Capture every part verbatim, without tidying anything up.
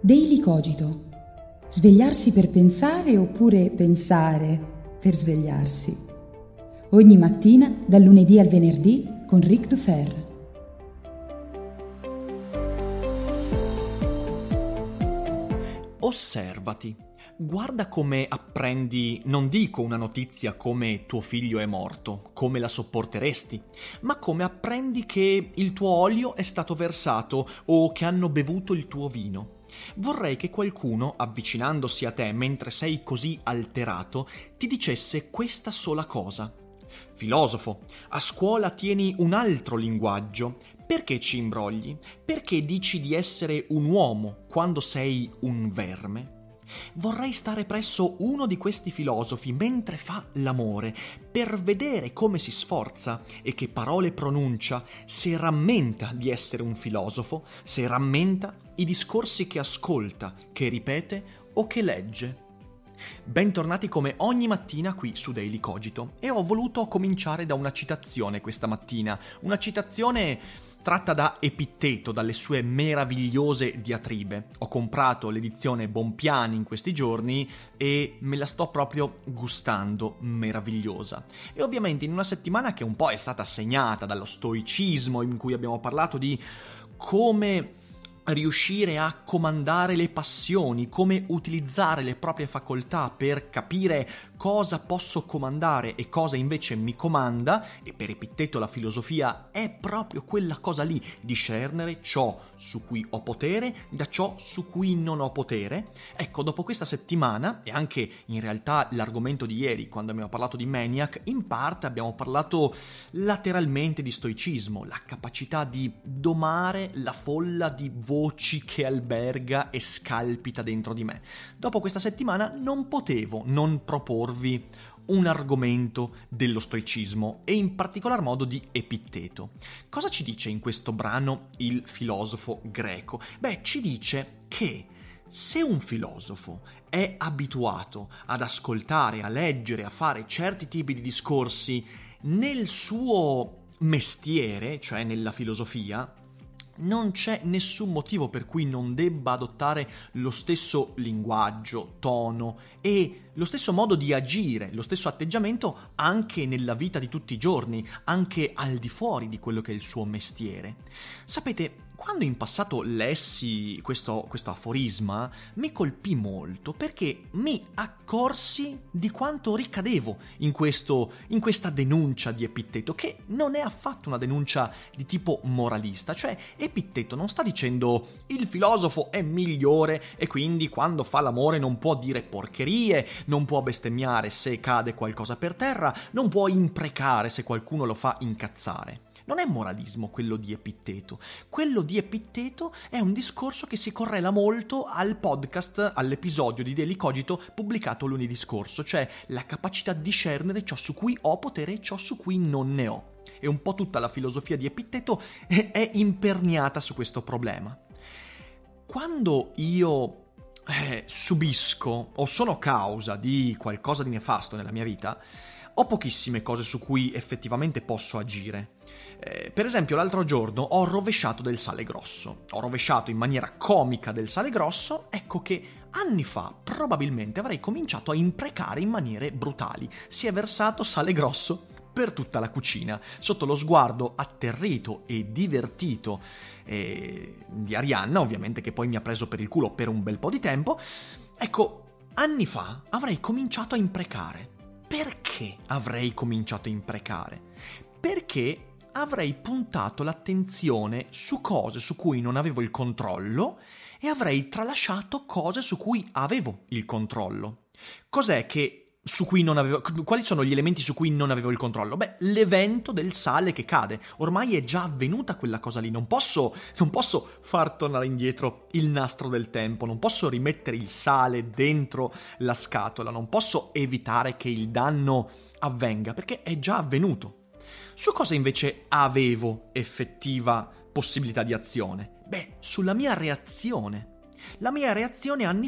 Daily Cogito. Svegliarsi per pensare oppure pensare per svegliarsi. Ogni mattina, dal lunedì al venerdì, con Ric Dufer. Osservati. Guarda come apprendi, non dico una notizia come tuo figlio è morto, come la sopporteresti, ma come apprendi che il tuo olio è stato versato o che hanno bevuto il tuo vino. Vorrei che qualcuno, avvicinandosi a te mentre sei così alterato, ti dicesse questa sola cosa. Filosofo, a scuola tieni un altro linguaggio. Perché ci imbrogli? Perché dici di essere un uomo quando sei un verme? Vorrei stare presso uno di questi filosofi mentre fa l'amore, per vedere come si sforza e che parole pronuncia, se rammenta di essere un filosofo, se rammenta i discorsi che ascolta, che ripete o che legge. Bentornati come ogni mattina qui su Daily Cogito, e ho voluto cominciare da una citazione questa mattina, una citazione tratta da Epitteto, dalle sue meravigliose diatribe. Ho comprato l'edizione Bompiani in questi giorni e me la sto proprio gustando, meravigliosa. E ovviamente in una settimana che un po' è stata segnata dallo stoicismo, in cui abbiamo parlato di come riuscire a comandare le passioni, come utilizzare le proprie facoltà per capire cosa posso comandare e cosa invece mi comanda, e per Epitteto la filosofia è proprio quella cosa lì, discernere ciò su cui ho potere da ciò su cui non ho potere. Ecco, dopo questa settimana, e anche in realtà l'argomento di ieri, quando abbiamo parlato di Maniac, in parte abbiamo parlato lateralmente di stoicismo, la capacità di domare la folla di voci che alberga e scalpita dentro di me. Dopo questa settimana non potevo non proporvi un argomento dello stoicismo e in particolar modo di Epitteto. Cosa ci dice in questo brano il filosofo greco? Beh, ci dice che se un filosofo è abituato ad ascoltare, a leggere, a fare certi tipi di discorsi nel suo mestiere, cioè nella filosofia, non c'è nessun motivo per cui non debba adottare lo stesso linguaggio, tono e lo stesso modo di agire, lo stesso atteggiamento anche nella vita di tutti i giorni, anche al di fuori di quello che è il suo mestiere. Sapete, quando in passato lessi questo, questo aforisma, mi colpì molto perché mi accorsi di quanto ricadevo in, questo, in questa denuncia di Epitteto, che non è affatto una denuncia di tipo moralista. Cioè, Epitteto non sta dicendo il filosofo è migliore e quindi quando fa l'amore non può dire porcherie, non può bestemmiare se cade qualcosa per terra, non può imprecare se qualcuno lo fa incazzare. Non è moralismo quello di Epitteto. Quello di Epitteto è un discorso che si correla molto al podcast, all'episodio di Daily Cogito pubblicato lunedì scorso, cioè la capacità di discernere ciò su cui ho potere e ciò su cui non ne ho. E un po' tutta la filosofia di Epitteto è imperniata su questo problema. Quando io eh, subisco o sono causa di qualcosa di nefasto nella mia vita, ho pochissime cose su cui effettivamente posso agire. Eh, per esempio, l'altro giorno ho rovesciato del sale grosso. Ho rovesciato in maniera comica del sale grosso, ecco che anni fa probabilmente avrei cominciato a imprecare in maniere brutali. Si è versato sale grosso per tutta la cucina, sotto lo sguardo atterrito e divertito eh, di Arianna, ovviamente, che poi mi ha preso per il culo per un bel po' di tempo. Ecco, anni fa avrei cominciato a imprecare. Perché avrei cominciato a imprecare? Perché avrei puntato l'attenzione su cose su cui non avevo il controllo e avrei tralasciato cose su cui avevo il controllo. Cos'è che su cui non avevo... Quali sono gli elementi su cui non avevo il controllo? Beh, l'evento del sale che cade. Ormai è già avvenuta quella cosa lì. Non posso, non posso far tornare indietro il nastro del tempo. Non posso rimettere il sale dentro la scatola. Non posso evitare che il danno avvenga, perché è già avvenuto. Su cosa invece avevo effettiva possibilità di azione? Beh, sulla mia reazione. La mia reazione anni fa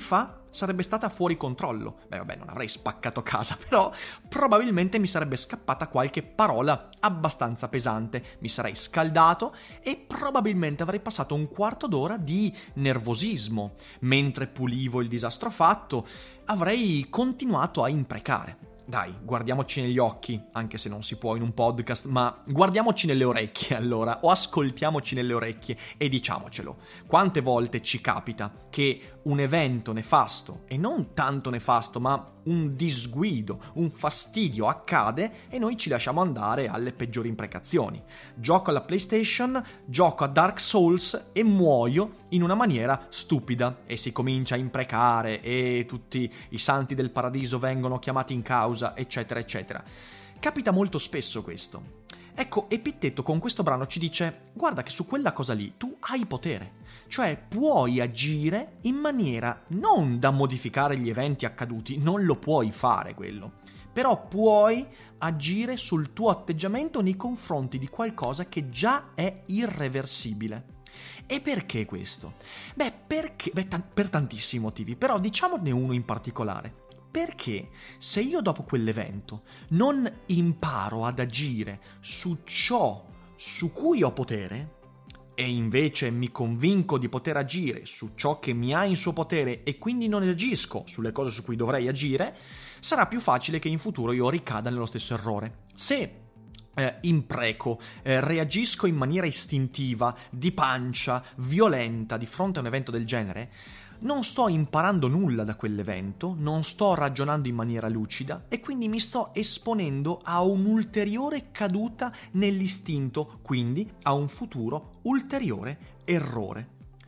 sarebbe stata fuori controllo. Beh, vabbè, non avrei spaccato casa, però probabilmente mi sarebbe scappata qualche parola abbastanza pesante, mi sarei scaldato e probabilmente avrei passato un quarto d'ora di nervosismo. Mentre pulivo il disastro fatto, avrei continuato a imprecare. Dai, guardiamoci negli occhi, anche se non si può in un podcast, ma guardiamoci nelle orecchie allora, o ascoltiamoci nelle orecchie e diciamocelo. Quante volte ci capita che un evento nefasto, e non tanto nefasto, ma un disguido, un fastidio accade e noi ci lasciamo andare alle peggiori imprecazioni. Gioco alla PlayStation, gioco a Dark Souls e muoio in una maniera stupida e si comincia a imprecare e tutti i santi del paradiso vengono chiamati in causa, eccetera, eccetera. Capita molto spesso questo. Ecco, Epitteto con questo brano ci dice: guarda che su quella cosa lì tu hai potere, cioè puoi agire in maniera non da modificare gli eventi accaduti, non lo puoi fare quello, però puoi agire sul tuo atteggiamento nei confronti di qualcosa che già è irreversibile. E perché questo? Beh, perché beh, t- per tantissimi motivi, però diciamone uno in particolare. Perché se io dopo quell'evento non imparo ad agire su ciò su cui ho potere e invece mi convinco di poter agire su ciò che mi ha in suo potere e quindi non agisco sulle cose su cui dovrei agire, sarà più facile che in futuro io ricada nello stesso errore. Se eh, impreco, eh, reagisco in maniera istintiva, di pancia, violenta di fronte a un evento del genere, non sto imparando nulla da quell'evento, non sto ragionando in maniera lucida e quindi mi sto esponendo a un'ulteriore caduta nell'istinto, quindi a un futuro ulteriore errore.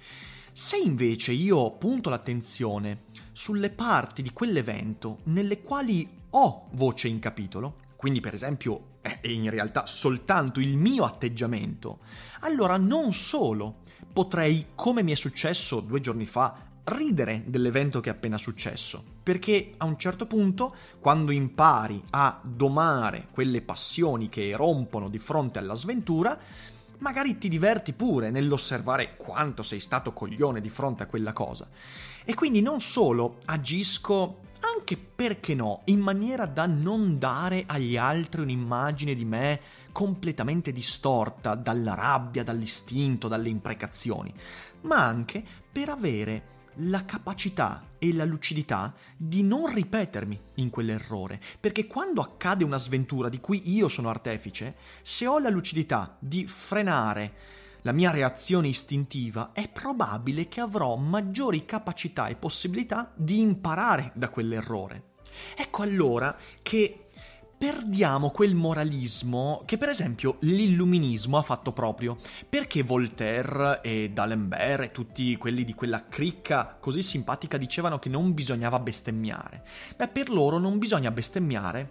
Se invece io punto l'attenzione sulle parti di quell'evento nelle quali ho voce in capitolo, quindi per esempio è in realtà soltanto il mio atteggiamento, allora non solo potrei, come mi è successo due giorni fa, ridere dell'evento che è appena successo, perché a un certo punto, quando impari a domare quelle passioni che rompono di fronte alla sventura, magari ti diverti pure nell'osservare quanto sei stato coglione di fronte a quella cosa. E quindi non solo agisco, anche perché no, in maniera da non dare agli altri un'immagine di me completamente distorta dalla rabbia, dall'istinto, dalle imprecazioni, ma anche per avere la capacità e la lucidità di non ripetermi in quell'errore, perché quando accade una sventura di cui io sono artefice, se ho la lucidità di frenare la mia reazione istintiva, è probabile che avrò maggiori capacità e possibilità di imparare da quell'errore. Ecco allora che perdiamo quel moralismo che per esempio l'illuminismo ha fatto proprio, perché Voltaire e D'Alembert e tutti quelli di quella cricca così simpatica dicevano che non bisognava bestemmiare. Beh, per loro non bisogna bestemmiare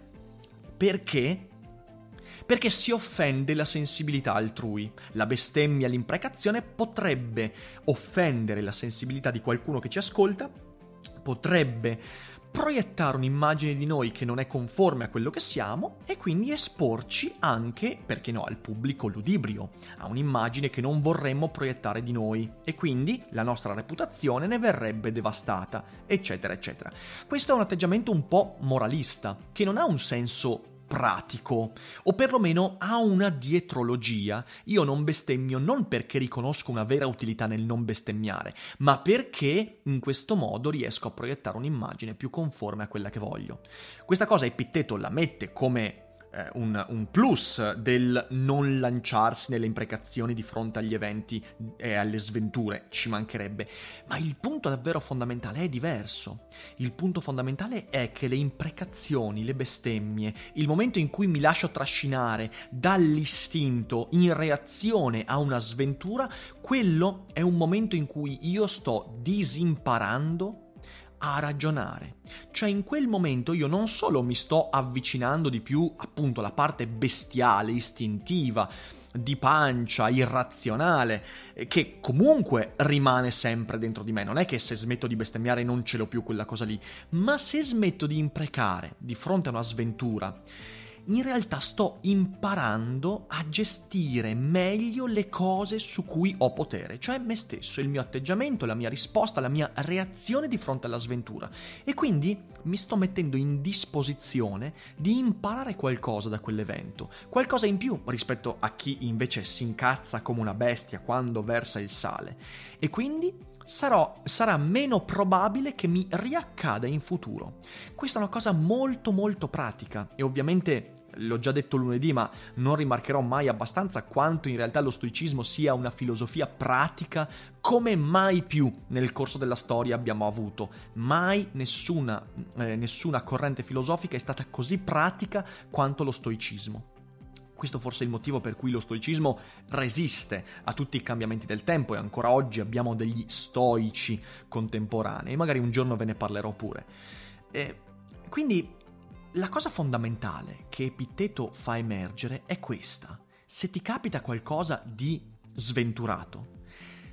perché perché si offende la sensibilità altrui. La bestemmia, l'imprecazione potrebbe offendere la sensibilità di qualcuno che ci ascolta, potrebbe proiettare un'immagine di noi che non è conforme a quello che siamo e quindi esporci anche, perché no, al pubblico ludibrio, a un'immagine che non vorremmo proiettare di noi e quindi la nostra reputazione ne verrebbe devastata, eccetera, eccetera. Questo è un atteggiamento un po' moralista, che non ha un senso pratico, o perlomeno ha una dietrologia. Io non bestemmio non perché riconosco una vera utilità nel non bestemmiare, ma perché in questo modo riesco a proiettare un'immagine più conforme a quella che voglio. Questa cosa Epitteto la mette come eh, un, un plus del non lanciarsi nelle imprecazioni di fronte agli eventi e alle sventure, ci mancherebbe, ma il punto davvero fondamentale è diverso. Il punto fondamentale è che le imprecazioni, le bestemmie, il momento in cui mi lascio trascinare dall'istinto in reazione a una sventura, quello è un momento in cui io sto disimparando a ragionare. Cioè in quel momento io non solo mi sto avvicinando di più appunto alla parte bestiale, istintiva, di pancia, irrazionale, che comunque rimane sempre dentro di me. Non è che se smetto di bestemmiare non ce l'ho più quella cosa lì, ma se smetto di imprecare di fronte a una sventura in realtà sto imparando a gestire meglio le cose su cui ho potere, cioè me stesso, il mio atteggiamento, la mia risposta, la mia reazione di fronte alla sventura. E quindi mi sto mettendo in disposizione di imparare qualcosa da quell'evento, qualcosa in più rispetto a chi invece si incazza come una bestia quando versa il sale. E quindi Sarò, sarà meno probabile che mi riaccada in futuro. Questa è una cosa molto molto pratica e ovviamente l'ho già detto lunedì, ma non rimarcherò mai abbastanza quanto in realtà lo stoicismo sia una filosofia pratica come mai più nel corso della storia abbiamo avuto. Mai nessuna, eh, nessuna corrente filosofica è stata così pratica quanto lo stoicismo. Questo forse è il motivo per cui lo stoicismo resiste a tutti i cambiamenti del tempo e ancora oggi abbiamo degli stoici contemporanei, magari un giorno ve ne parlerò pure. E quindi la cosa fondamentale che Epitteto fa emergere è questa: se ti capita qualcosa di sventurato,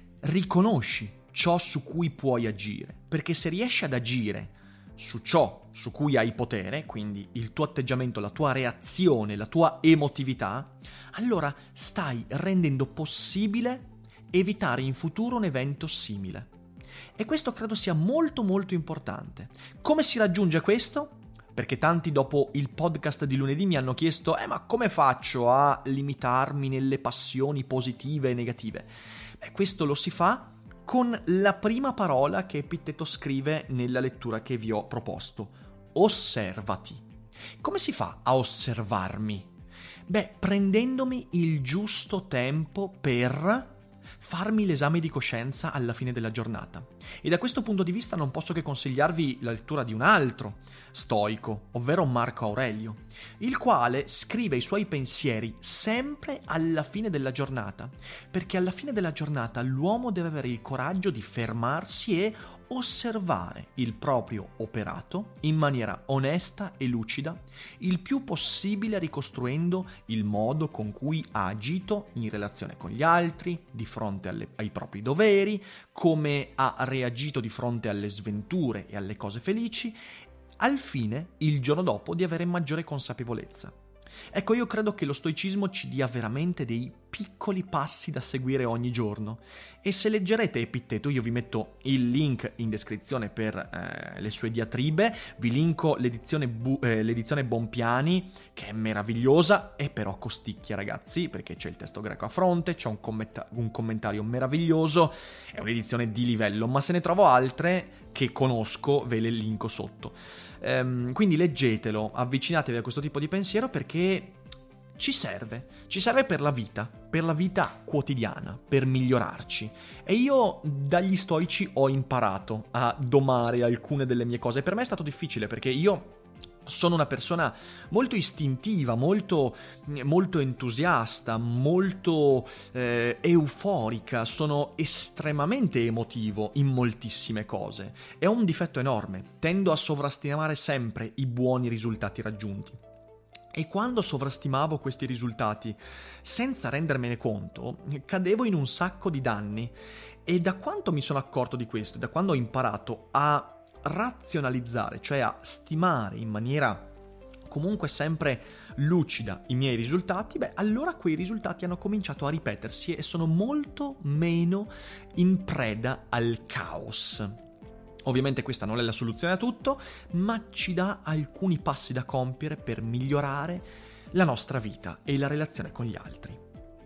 riconosci ciò su cui puoi agire, perché se riesci ad agire su ciò su cui hai potere, quindi il tuo atteggiamento, la tua reazione, la tua emotività, allora stai rendendo possibile evitare in futuro un evento simile. E questo credo sia molto molto importante. Come si raggiunge questo? Perché tanti dopo il podcast di lunedì mi hanno chiesto «Eh, ma come faccio a limitarmi nelle passioni positive e negative?» Beh, questo lo si fa con la prima parola che Epitteto scrive nella lettura che vi ho proposto: osservati. Come si fa a osservarmi? Beh, prendendomi il giusto tempo per farmi l'esame di coscienza alla fine della giornata. E da questo punto di vista non posso che consigliarvi la lettura di un altro stoico, ovvero Marco Aurelio, il quale scrive i suoi pensieri sempre alla fine della giornata, perché alla fine della giornata l'uomo deve avere il coraggio di fermarsi e osservare il proprio operato in maniera onesta e lucida, il più possibile ricostruendo il modo con cui ha agito in relazione con gli altri, di fronte alle, ai propri doveri, come ha reagito di fronte alle sventure e alle cose felici, al fine, il giorno dopo, di avere maggiore consapevolezza. Ecco, io credo che lo stoicismo ci dia veramente dei piccoli passi da seguire ogni giorno, e se leggerete Epitteto, io vi metto il link in descrizione per eh, le sue diatribe, vi linko l'edizione, Bu- eh, l'edizione Bompiani, che è meravigliosa e però costicchia, ragazzi, perché c'è il testo greco a fronte, c'è un, commenta- un commentario meraviglioso, è un'edizione di livello, ma se ne trovo altre che conosco ve le linko sotto. Um, quindi leggetelo, avvicinatevi a questo tipo di pensiero, perché ci serve, ci serve per la vita, per la vita quotidiana, per migliorarci. E io dagli stoici ho imparato a domare alcune delle mie cose. Per me è stato difficile, perché io sono una persona molto istintiva, molto, molto entusiasta, molto eh, euforica, sono estremamente emotivo in moltissime cose. È un difetto enorme, tendo a sovrastimare sempre i buoni risultati raggiunti. E quando sovrastimavo questi risultati, senza rendermene conto, cadevo in un sacco di danni. E da quanto mi sono accorto di questo, da quando ho imparato a razionalizzare, cioè a stimare in maniera comunque sempre lucida i miei risultati, beh, allora quei risultati hanno cominciato a ripetersi e sono molto meno in preda al caos. Ovviamente questa non è la soluzione a tutto, ma ci dà alcuni passi da compiere per migliorare la nostra vita e la relazione con gli altri.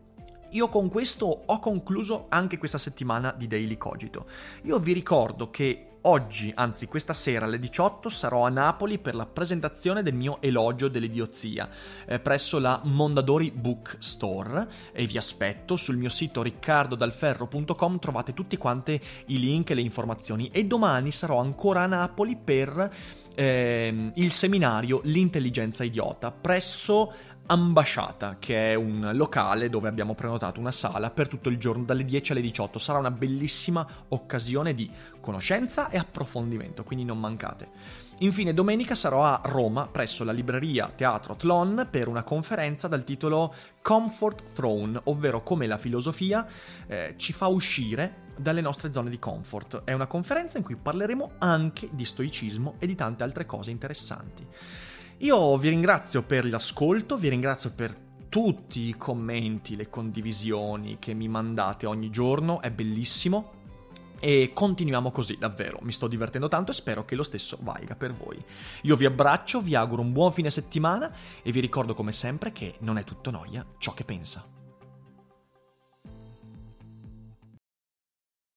Io con questo ho concluso anche questa settimana di Daily Cogito. Io vi ricordo che oggi, anzi questa sera alle diciotto, sarò a Napoli per la presentazione del mio elogio dell'idiozia eh, presso la Mondadori Book Store, e vi aspetto sul mio sito riccardo dal ferro punto com, trovate tutti quanti i link e le informazioni, e domani sarò ancora a Napoli per eh, il seminario L'intelligenza idiota presso Ambasciata, che è un locale dove abbiamo prenotato una sala per tutto il giorno dalle dieci alle diciotto. Sarà una bellissima occasione di conoscenza e approfondimento, quindi non mancate. Infine domenica sarò a Roma presso la libreria Teatro Tlon per una conferenza dal titolo Comfort Throne, ovvero come la filosofia eh, ci fa uscire dalle nostre zone di comfort. È una conferenza in cui parleremo anche di stoicismo e di tante altre cose interessanti. Io vi ringrazio per l'ascolto, vi ringrazio per tutti i commenti, le condivisioni che mi mandate ogni giorno, è bellissimo. E continuiamo così, davvero, mi sto divertendo tanto e spero che lo stesso valga per voi. Io vi abbraccio, vi auguro un buon fine settimana e vi ricordo come sempre che non è tutto noia ciò che pensa.